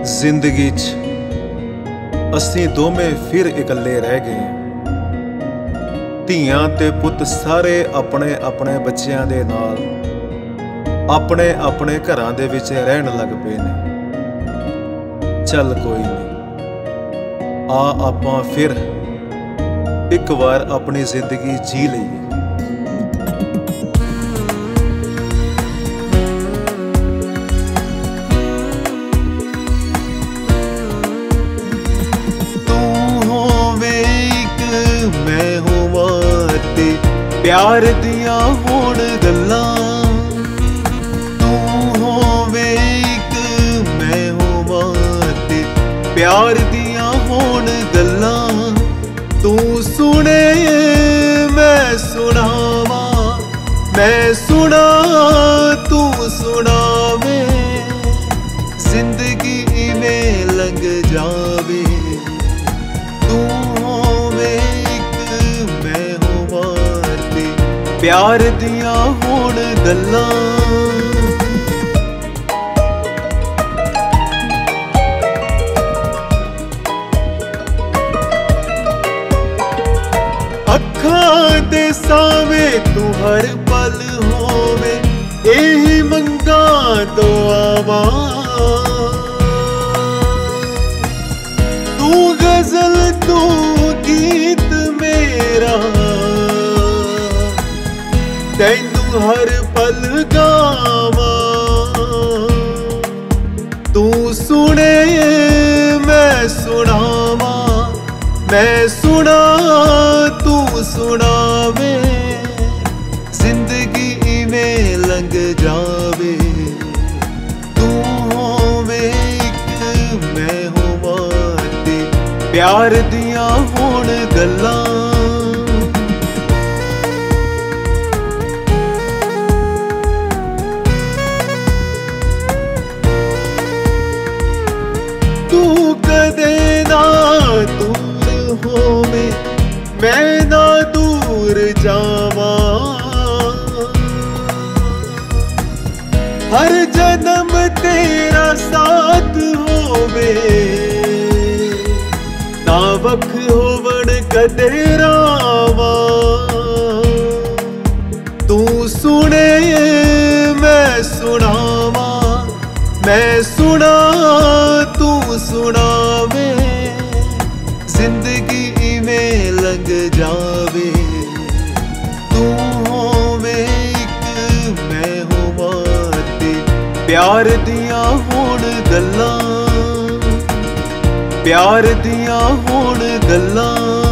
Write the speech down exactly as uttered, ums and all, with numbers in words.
जिंदगी च असीं दोवें फिर इकल्ले रह गए। धीआं ते पुत सारे अपने अपने बच्चियां दे नाल अपने अपने घरां दे विच रहन लग पे ने। चल कोई नहीं, आ आपां फिर एक बार अपनी जिंदगी जी लईए। प्यार दियां होण गल्लां, तू होवे इक मैं होवां ते प्यार दियां होण गल्लां। तू सुने मैं सुनावां, मैं सुना तू सुनावे, जिंदगी इवें लंघ जावे। तू होवे प्यार दियां होण गल्लां। अखां दे सावे तू हर पल होवे, एही मंगा दुआवां। तू गजल तू गीत मेरा, तैनू हर पल गावां। तू सुने मैं सुनावां, मैं सुना तू सुनावे, जिंदगी इवें लंघ जावे। तू होवे इक मैं होवां ते प्यार दियां होण गल्लां। तू कदे ना दूर होवे, मैं ना दूर जावां। हर जन्म तेरा साथ होवे, ना वख होवण कदे रावां। तू सुने मैं सुनावां, मैं सुना तू सुनावे, जिंदगी इवें लंघ जावे। तू होवे इक मैं होवां ते प्यार दियां होण गल्लां, प्यार दियां होण गल्लां।